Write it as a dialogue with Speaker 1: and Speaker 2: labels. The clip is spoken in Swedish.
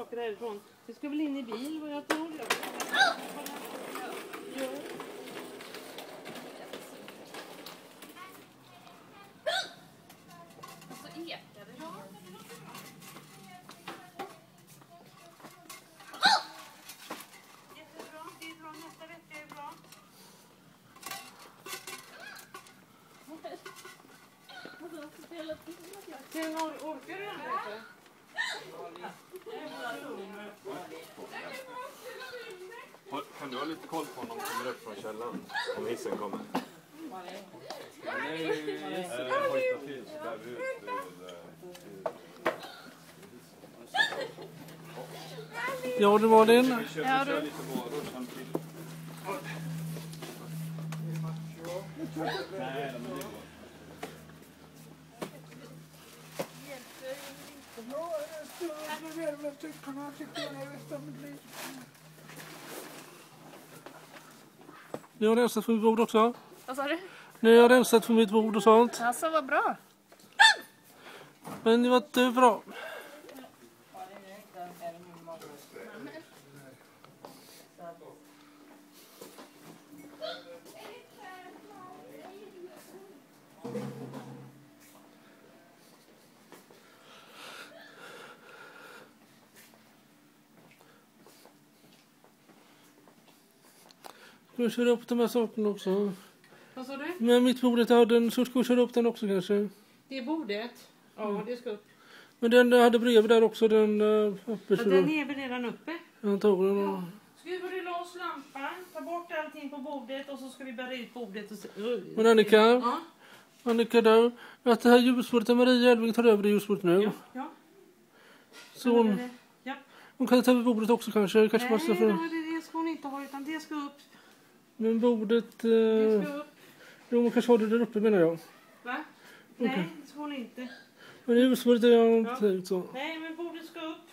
Speaker 1: saker härifrån. Vi ska väl in i bil och jag tror det. Ja.
Speaker 2: Och så ekar det då.
Speaker 1: Jättebra, det är bra. Nästa vecka är bra. Sen orkar du inte?
Speaker 3: Kan du ha lite koll på om de kommer upp från källan? Om hissen kommer?
Speaker 4: Ja, det var den.
Speaker 2: Ja, du.
Speaker 4: Ni har rensat för mitt bord också.
Speaker 2: Vad sa du?
Speaker 4: Ni har rensat för mitt bord och sånt.
Speaker 2: Alltså, vad bra.
Speaker 4: Men det var inte bra. Ska vi köra upp de här sakerna också?
Speaker 1: Vad sa du?
Speaker 4: Men mitt bordet hade den, så ska vi köra upp den också kanske.
Speaker 1: Det är bordet. Ja, det ska upp.
Speaker 4: Men den hade bredvid där också, den uppe.
Speaker 1: Ja, den är väl redan uppe.
Speaker 4: Antagligen. Ja.
Speaker 1: Skruva du loss lampan, ta bort allting på bordet och så ska vi bära ut bordet. Och
Speaker 4: Men Annika,
Speaker 1: ja.
Speaker 4: Annika där, att det här ljusbordet är Maria Edving tar över det ljusbordet nu.
Speaker 1: Ja, ja.
Speaker 4: Så hon,
Speaker 1: Ja.
Speaker 4: hon kan ta över bordet också kanske. Kanske
Speaker 1: Nej,
Speaker 4: passar för.
Speaker 1: det ska hon inte ha utan det ska upp.
Speaker 4: Men bordet...
Speaker 1: Det ska upp.
Speaker 4: Jo, man kanske har det där uppe menar jag.
Speaker 1: Va? Nej, det ska hon inte.
Speaker 4: Men ljusbordet är jag
Speaker 1: Ja.
Speaker 4: inte så.
Speaker 1: Nej, men bordet ska upp.